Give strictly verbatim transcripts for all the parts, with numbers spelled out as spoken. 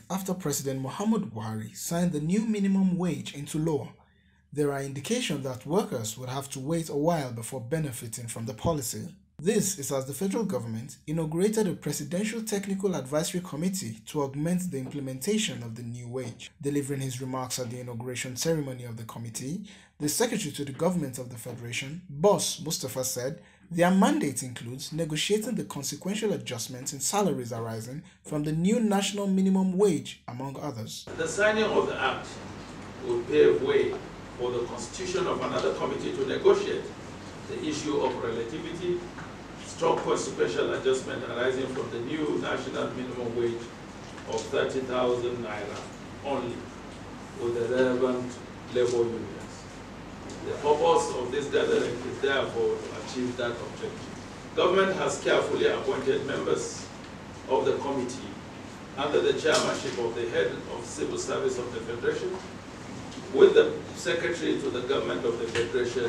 after President Muhammadu Buhari signed the new minimum wage into law, there are indications that workers would have to wait a while before benefiting from the policy. This is as the federal government inaugurated a Presidential Technical Advisory Committee to augment the implementation of the new wage. Delivering his remarks at the inauguration ceremony of the committee, the Secretary to the Government of the Federation, Boss Mustapha, said their mandate includes negotiating the consequential adjustments in salaries arising from the new national minimum wage, among others. The signing of the Act will pave way for the constitution of another committee to negotiate the issue of relativity, strong consequential adjustment arising from the new national minimum wage of thirty thousand naira only with the relevant labor unions. The purpose of this gathering is therefore to achieve that objective. Government has carefully appointed members of the committee under the chairmanship of the head of civil service of the Federation, with the Secretary to the Government of the Federation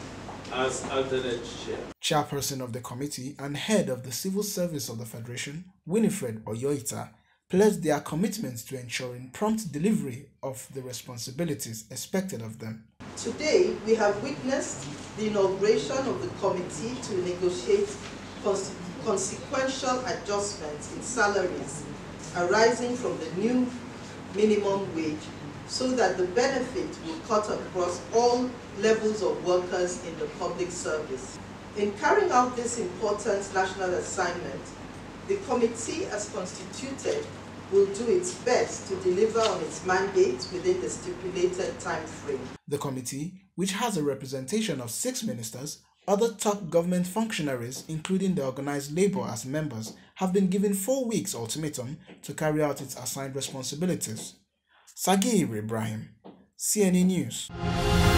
as alternate chair. Chairperson of the committee and head of the civil service of the Federation, Winifred Oyoita, pledged their commitment to ensuring prompt delivery of the responsibilities expected of them. Today, we have witnessed the inauguration of the committee to negotiate consequential adjustments in salaries arising from the new minimum wage, so that the benefit will cut across all levels of workers in the public service. In carrying out this important national assignment, the committee as constituted will do its best to deliver on its mandate within the stipulated time frame. The committee, which has a representation of six ministers, other top government functionaries, including the organized labor as members, have been given four weeks ultimatum to carry out its assigned responsibilities. Sagir Ibrahim, C N A News.